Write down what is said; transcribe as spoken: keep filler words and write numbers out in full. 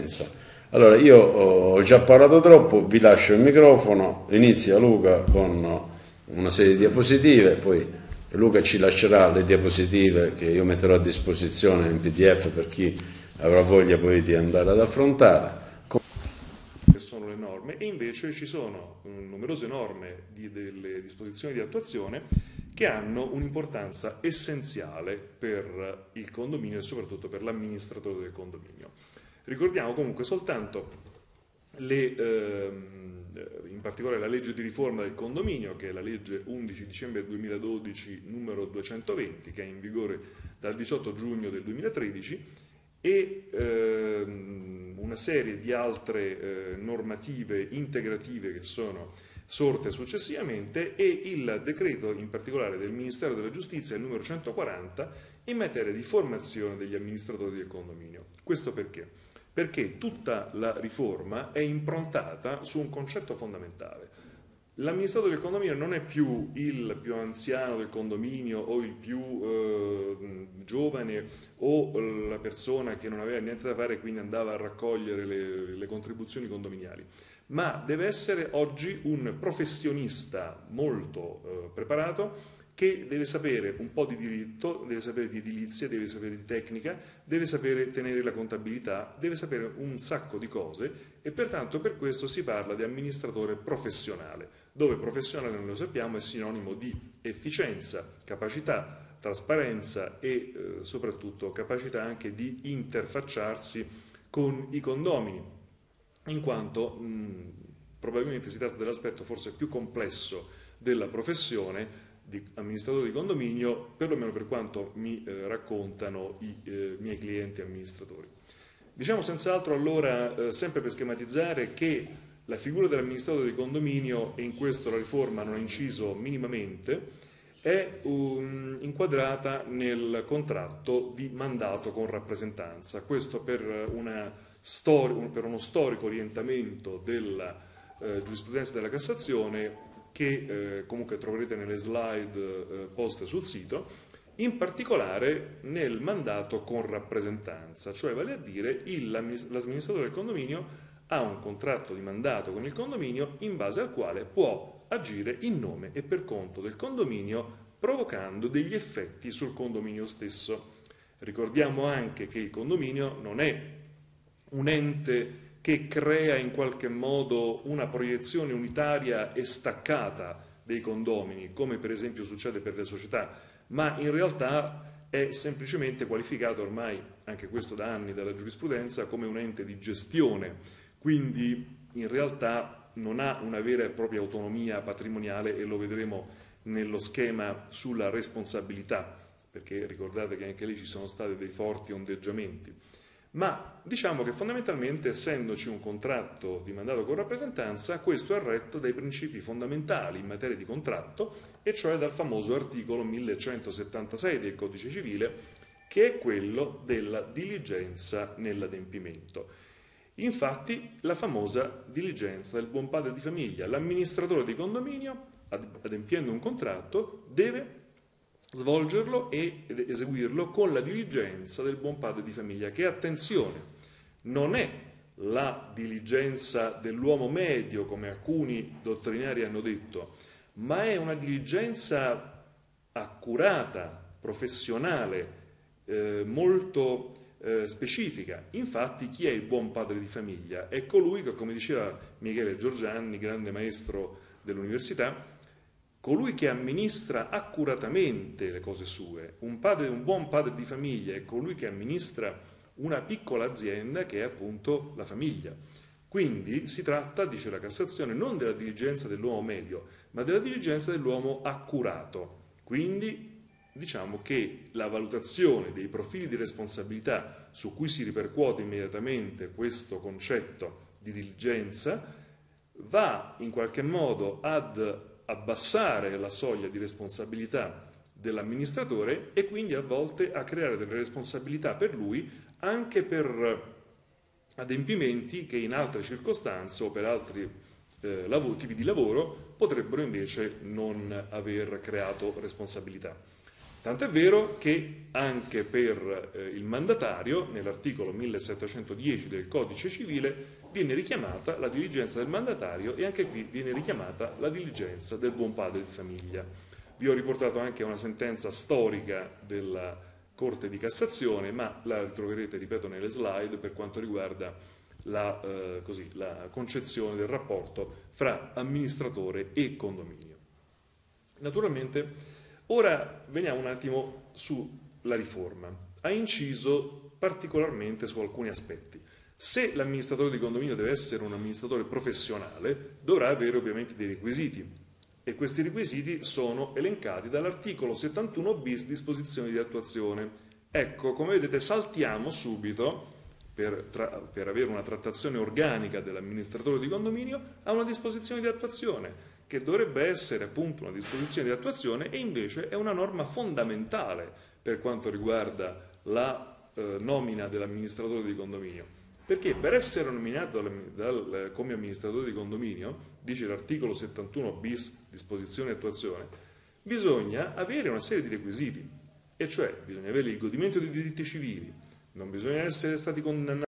giurisprudenza. Allora, io ho già parlato troppo, vi lascio il microfono, inizia Luca con una serie di diapositive, poi Luca ci lascerà le diapositive che io metterò a disposizione in P D F per chi avrà voglia poi di andare ad affrontare. Che sono le norme, e invece ci sono numerose norme di, delle disposizioni di attuazione che hanno un'importanza essenziale per il condominio e soprattutto per l'amministratore del condominio. Ricordiamo comunque soltanto le, ehm, in particolare la legge di riforma del condominio, che è la legge undici dicembre duemiladodici numero duecentoventi, che è in vigore dal diciotto giugno del duemilatredici, e ehm, una serie di altre eh, normative integrative che sono sorte successivamente, e il decreto in particolare del Ministero della Giustizia, il numero centoquaranta, in materia di formazione degli amministratori del condominio. Questo perché? Perché tutta la riforma è improntata su un concetto fondamentale. L'amministratore del condominio non è più il più anziano del condominio o il più eh, giovane o la persona che non aveva niente da fare e quindi andava a raccogliere le, le contribuzioni condominiali, ma deve essere oggi un professionista molto eh, preparato, che deve sapere un po' di diritto, deve sapere di edilizia, deve sapere di tecnica, deve sapere tenere la contabilità, deve sapere un sacco di cose, e pertanto per questo si parla di amministratore professionale, dove professionale, noi lo sappiamo, è sinonimo di efficienza, capacità, trasparenza e eh, soprattutto capacità anche di interfacciarsi con i condomini, in quanto mh, probabilmente si tratta dell'aspetto forse più complesso della professione di amministratore di condominio, perlomeno per quanto mi eh, raccontano i eh, miei clienti amministratori. Diciamo senz'altro allora, eh, sempre per schematizzare, che la figura dell'amministratore di condominio, e in questo la riforma non ha inciso minimamente, è um, inquadrata nel contratto di mandato con rappresentanza. Questo per, una stor- per uno storico orientamento della eh, giurisprudenza della Cassazione, che eh, comunque troverete nelle slide eh, poste sul sito, in particolare nel mandato con rappresentanza, cioè vale a dire il, l'amministratore del condominio ha un contratto di mandato con il condominio in base al quale può agire in nome e per conto del condominio, provocando degli effetti sul condominio stesso. Ricordiamo anche che il condominio non è un ente che crea in qualche modo una proiezione unitaria e staccata dei condomini, come per esempio succede per le società, ma in realtà è semplicemente qualificato ormai, anche questo da anni, dalla giurisprudenza, come un ente di gestione, quindi in realtà non ha una vera e propria autonomia patrimoniale, e lo vedremo nello schema sulla responsabilità, perché ricordate che anche lì ci sono stati dei forti ondeggiamenti. Ma diciamo che fondamentalmente, essendoci un contratto di mandato con rappresentanza, questo è retto dai principi fondamentali in materia di contratto, e cioè dal famoso articolo millecentosettantasei del Codice Civile, che è quello della diligenza nell'adempimento. Infatti, la famosa diligenza del buon padre di famiglia. L'amministratore di condominio, adempiendo un contratto, deve svolgerlo ed eseguirlo con la diligenza del buon padre di famiglia, che, attenzione, non è la diligenza dell'uomo medio, come alcuni dottrinari hanno detto, ma è una diligenza accurata, professionale, eh, molto eh, specifica. Infatti, chi è il buon padre di famiglia? È colui che, come diceva Michele Giorgianni, grande maestro dell'università, colui che amministra accuratamente le cose sue. Un, padre, un buon padre di famiglia è colui che amministra una piccola azienda, che è appunto la famiglia. Quindi si tratta, dice la Cassazione, non della diligenza dell'uomo medio, ma della diligenza dell'uomo accurato. Quindi diciamo che la valutazione dei profili di responsabilità, su cui si ripercuote immediatamente questo concetto di diligenza, va in qualche modo ad abbassare la soglia di responsabilità dell'amministratore, e quindi a volte a creare delle responsabilità per lui anche per adempimenti che in altre circostanze o per altri eh, lavoro, tipi di lavoro potrebbero invece non aver creato responsabilità. Tant'è vero che anche per eh, il mandatario, nell'articolo millesettecentodieci del Codice Civile, viene richiamata la diligenza del mandatario e anche qui viene richiamata la diligenza del buon padre di famiglia. Vi ho riportato anche una sentenza storica della Corte di Cassazione, ma la ritroverete, ripeto, nelle slide per quanto riguarda la, eh, così, la concezione del rapporto fra amministratore e condominio. Naturalmente, ora veniamo un attimo sulla riforma. Ha inciso particolarmente su alcuni aspetti. Se l'amministratore di condominio deve essere un amministratore professionale, dovrà avere ovviamente dei requisiti, e questi requisiti sono elencati dall'articolo settantuno bis disposizioni di attuazione. Ecco, come vedete, saltiamo subito, per, tra, per avere una trattazione organica dell'amministratore di condominio, a una disposizione di attuazione, che dovrebbe essere appunto una disposizione di attuazione e invece è una norma fondamentale per quanto riguarda la eh, nomina dell'amministratore di condominio. Perché per essere nominato dal, dal, come amministratore di condominio, dice l'articolo settantuno bis, disposizione e attuazione, bisogna avere una serie di requisiti, e cioè bisogna avere il godimento dei diritti civili, non bisogna essere stati condannati